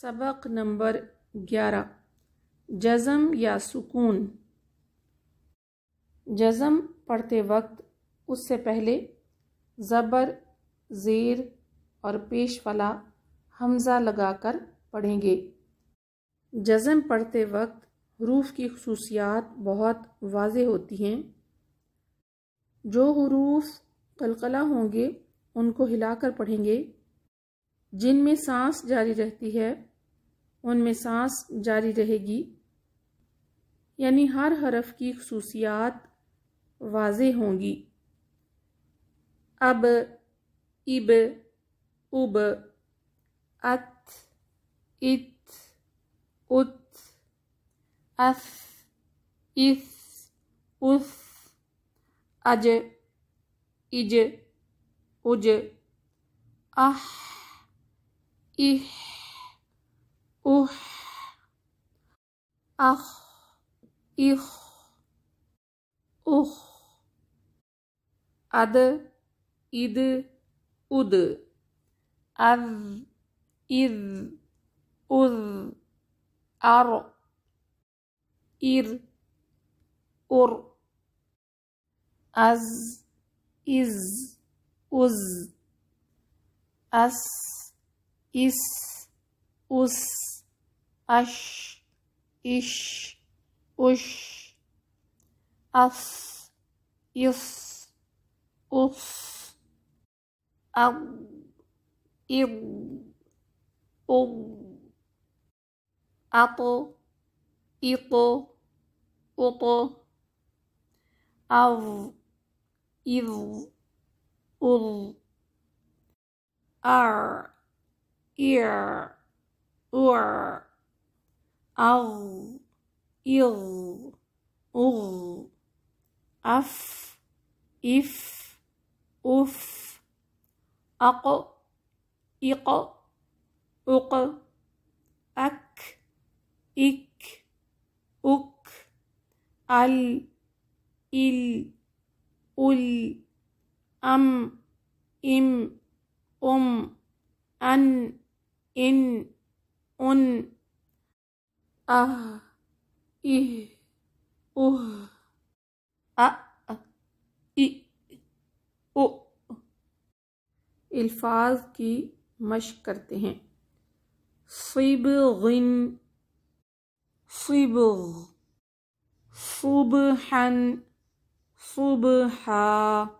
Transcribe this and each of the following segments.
सबक नंबर 11 जज़म या सुकून। जज़म पढ़ते वक्त उससे पहले ज़बर, ज़ेर और पेश वाला हमज़ा लगाकर पढ़ेंगे। जज़म पढ़ते वक्त हुरूफ की खुसूसियात बहुत वाज़ेह होती हैं। जो हुरूफ कलकला होंगे उनको हिलाकर पढ़ेंगे। जिनमें सांस जारी रहती है उनमें सांस जारी रहेगी, यानी हर हरफ की खुसूसियात वाज़ेह होंगी। अब, इब, उब, अत, इत, उत, अफ, इफ, उफ, अज, इज, उज, अह, इह, उह, अह, इह, उह, अद, इद, उद, अज़, इज़, उज़, अर, इर, उर, अज़, इज़, उज़, अस, इस, उस, अश, इश, उश, अफ, इफ, उफ, अब, इब, उब, अतो, इतो, उतो, अव, इव, उव, आर, इर, उर, अव, इव, उव, अफ, इफ, उफ, अक, इक, उक, अक, इक, उक, अल, इल, उल, अम, इम, उम, अन, इन, उन, आह, इह, उह, अ, इ, उ। अल्फाज की मश्क करते हैं। सिबगिन, सिबग, सुबहन, सुबहा,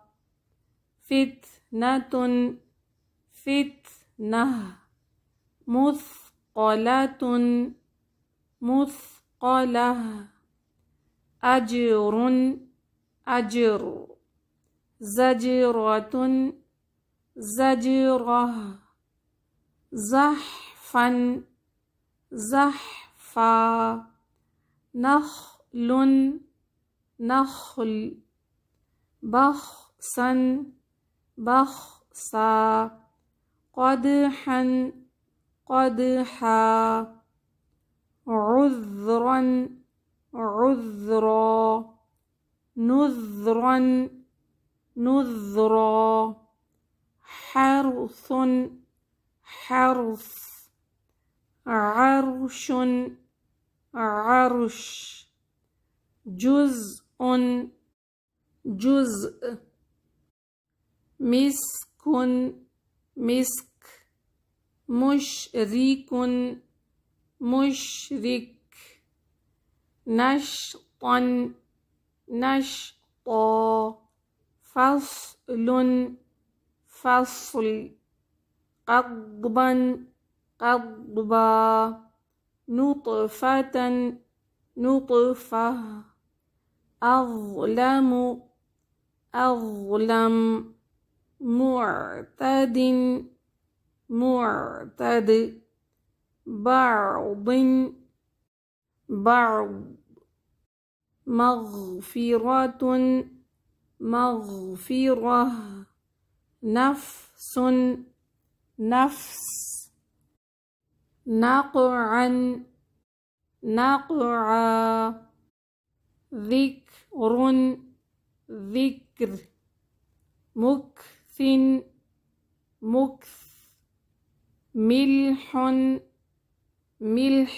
फितनतुन, फितनह, मुस्क़लतुन, मुस्क़लह, अजरुन, अजर, ज़जरतुन, ज़जरह, ज़हफ़न, ज़हफ़ा, नख़लुन, नख़ल, बख़सन, बख़सा, क़दहन, क़दहा, उज़्रन, उज़्रा, नुज़्रन, नुज़्रा, हर्सुन, हर्स, अर्शुन, अर्श, जुज़उन, जुज़अ, मिस्कुन, मिस्क, मुशरिकुन, मुशरिक, नश्तन, नश्ता, फ़स्लुन, फ़स्ल, क़द्बन, क़द्बा, नुत्फ़तन, नुत्फ़ह, अज़लमु, अज़लम, मुअतदिन, मुअतद, बअदिन, बअद, मग़फ़िरतुन, मग़फ़िरह, नफ़्सुन, नफ़्स, नक़अन, नक़अ, ज़िक्रुन, ज़िक्र, मुक्सिन, मुक्स, मिल्हुन, मिल्ह,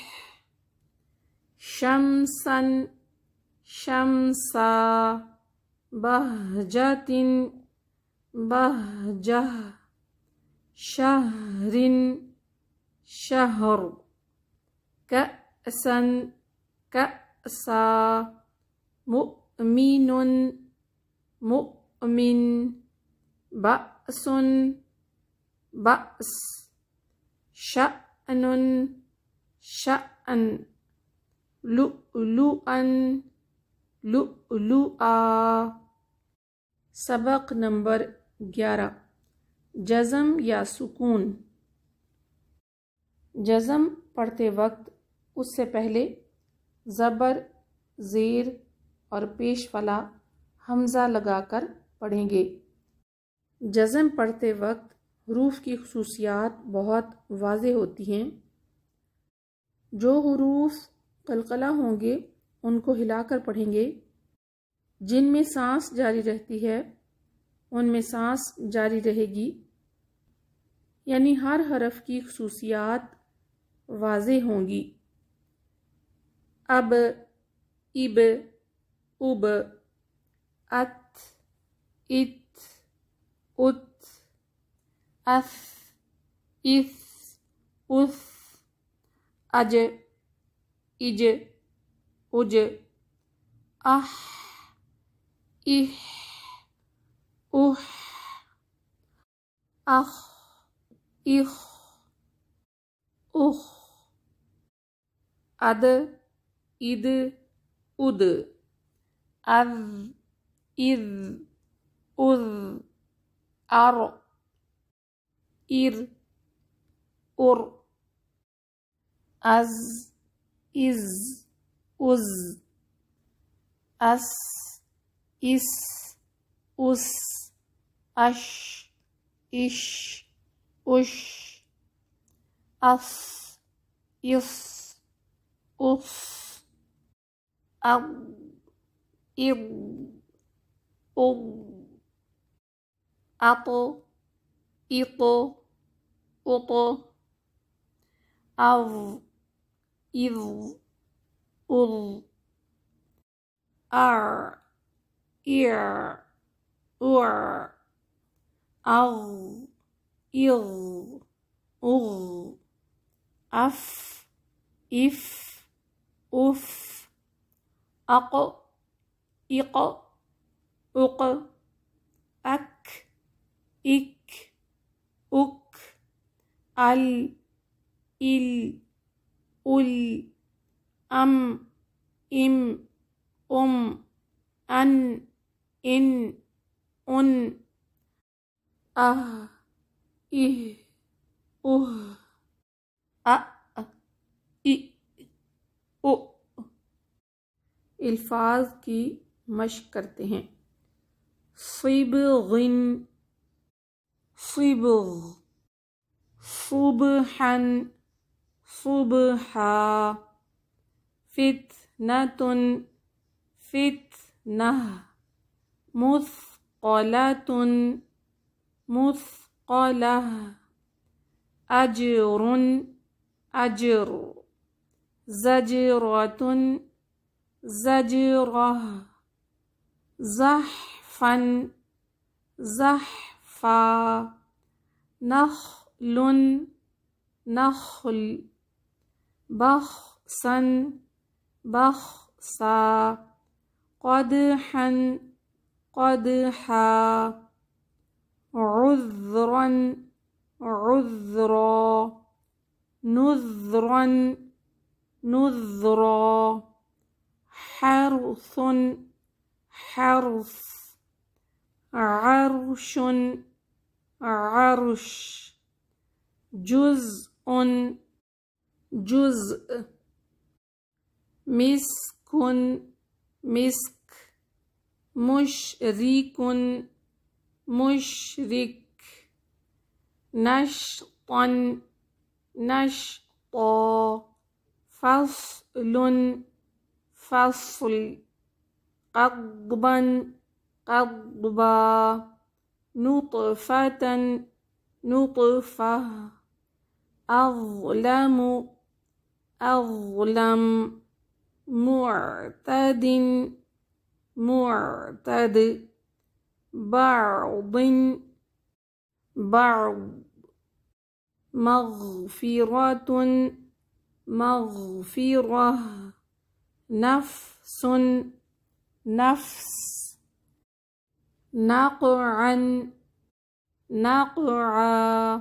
शम्सन शम्सा, बहजतिन बहजह, शहरिन शहर, कअसन कअसा, मुअमिनुन मुअमिन, बअसुन बअस, शअनुन शअन, लुअलुअन लुअलुआ। सबक नंबर 11, जज़म या सुकून। जज़म पढ़ते वक्त उससे पहले ज़बर, ज़ेर और पेश वाला हमज़ा लगाकर पढ़ेंगे। जज़म पढ़ते वक्त हुरूफ की खुसूसियात बहुत वाज़े होती हैं। जो हुरूफ क़लक़ला होंगे उनको हिलाकर पढ़ेंगे। जिनमें सांस जारी रहती है उनमें सांस जारी रहेगी, यानी हर हरफ की खुसूसियात वाज़े होंगी। अब, इब, उब, अत, इत, उत, अस, इस, उस, अज, इज, उज, आह, इह, उह, आह, इह, उह, अद, इद, उद, अज़, इज़, उज़, अर, इर, उर, अज़, इज़, उज़, अस, इस, उस, अश, इश, उश, अस, इस, उस, अब, इब, उब, अतो, इतो, उतो, अव, इव, उल, आर, इर, उर, अव, इल, उल, अफ, इफ, उफ, अक, इक, उक, अक, इक, उक, अल, इल, उल, अम, इम, अन, इन, उन, आह, इह, उह, अ, इ, उ। अल्फाज की मश्क करते हैं। सिबगिन, सिबग, सुबहन, सुबहा, फितनतुन, फितनह, मुस्क़लतुन, मुस्क़लह, अजरुन, अजर, ज़जरतुन, ज़जरह, ज़हफ़न, ज़हफ़ा, नख़लुन, नख़ल, बख़सन, बख़सा, क़दहन, क़दहा, उज़्रन, उज़्रा, नुज़्रन, नुज़्रा, हर्सुन, हर्स, अर्शुन, अर्श, जुज़उन, जुज़अ, मिस्कुन, मिस्क, मुशरिकुन, मुशरिक, नश्तन, नश्ता, फ़स्लुन, फ़स्ल, क़द्बन, क़द्बा, नुत्फ़तन, नुत्फ़ह, अज़लमु, أظلم معتد معتد بعض بعض مغفرة مغفرة نفس نفس نقعا نقعا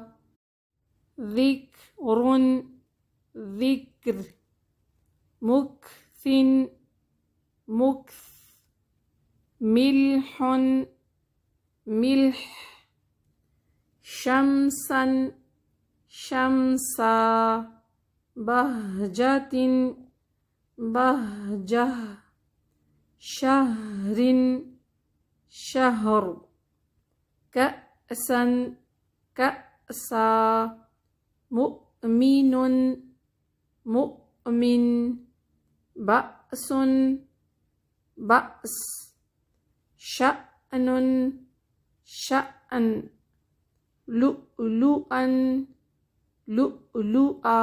ذكر ذكر مكث مكث ملح ملح شمسا شمسا بهجة بهجة شهر شهر كأسا كأسا مؤمن مؤمن بأس بأس شأن شأن लुअन लुआ।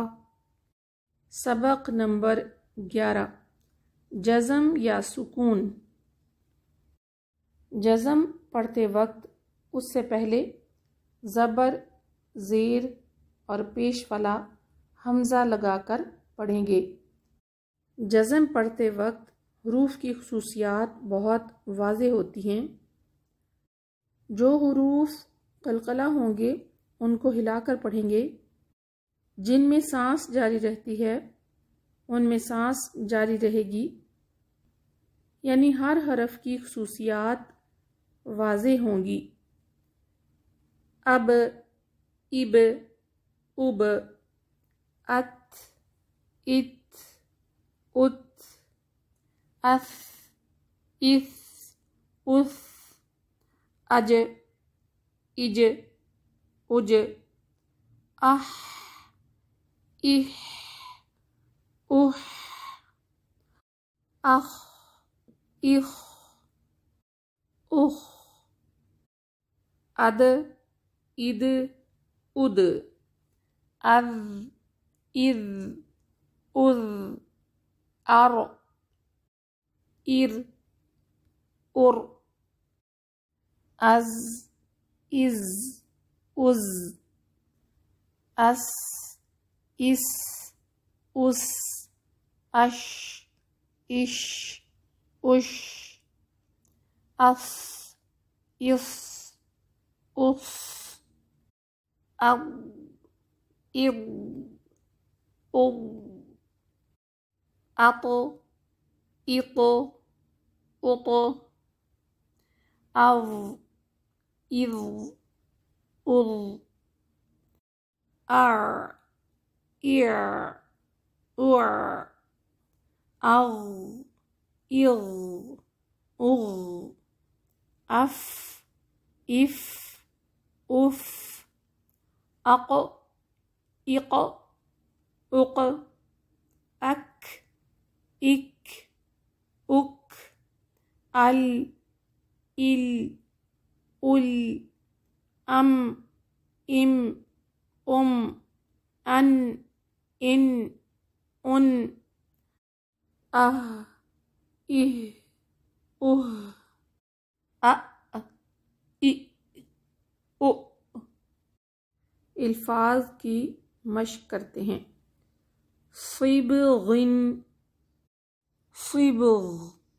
सबक नंबर 11 जज़म या सुकून। जज़म पढ़ते वक्त उससे पहले ज़बर, ज़ेर और पेश वाला हमज़ा लगाकर पढ़ेंगे। जज़म पढ़ते वक्त हुरूफ की खुसूसियात बहुत वाज़ेह होती हैं। जो हुरूफ कलकला होंगे उनको हिलाकर पढ़ेंगे। जिनमें सांस जारी रहती है उनमें सांस जारी रहेगी, यानी हर हरफ की खुसूसियात वाज़ेह होंगी। अब, इब, उब, अत, इत, उत, अस, इस, उस, अज, इज, उज, आह, इह, उह, आह, इह, उह, अद, इद, उद, अज, इज, उज, आर, इर, उर, अज, इज, उज, अस, इस, उस, अश, इश, उश, अस, इस, उस, अब, इब, उब, अतो, इतो, उतो, अव, इव, उल, आर, इर, उर, अव, इल, उल, अफ, इफ, उफ, अक, इक, उक, अक, इक, उक, अल, इल, उल, अम, इम, अन, इन, उन, आह, इह, उह, अ, इ, उ। अल्फाज की मश्क करते हैं। सिबगिन, सिबग,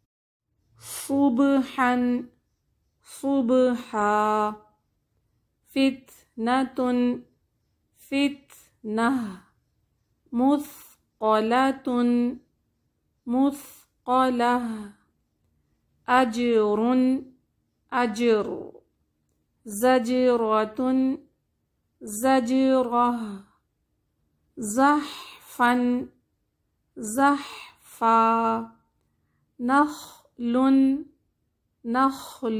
सुबहन, सुबहा, फितनतुन, फितनह, मुस्क़लतुन, मुस्क़लह, अजरुन, अजर, ज़जरतुन, ज़जरह, ज़हफ़न, ज़हफ़ा, नख़लुन, नख़ल,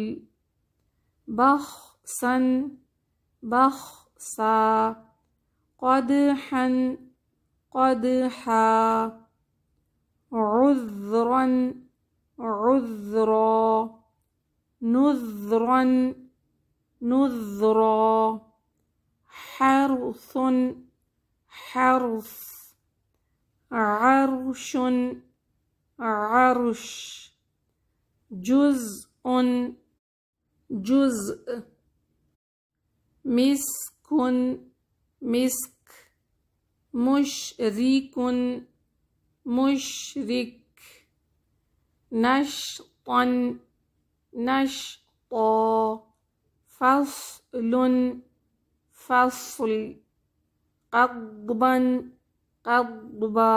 बख़सन, बख़सा, क़दहन, क़दहा, उज़्रन, उज़्रा, नुज़्रन, नुज़्रा, हर्सुन, हर्स, عرش عرش جزء جزء مسك مسك مشرك مشرك نشطا نشطا فصل فصل قضبا قضبا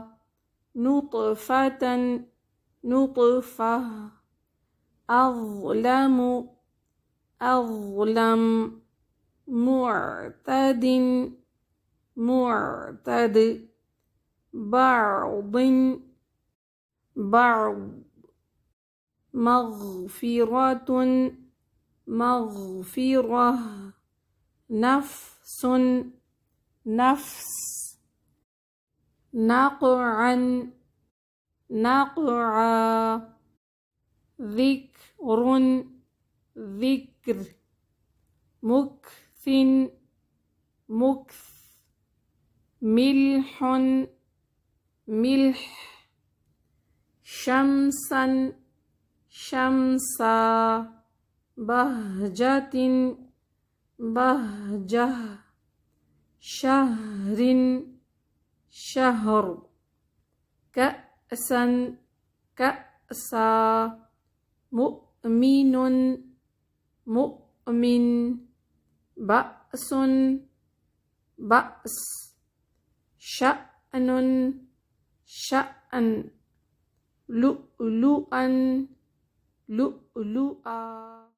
نطفة نطفة أظلم أظلم معتد معتد بعض بعض مغفرة مغفرة نفس نفس نقعا نقعا ذكر ذكر مكث مكث ملح ملح شمسا شمسا بهجة بهجة شهر شهر كأسا كأسا مؤمن مؤمن بأس بأس شأن شأن لؤلؤا لؤلؤا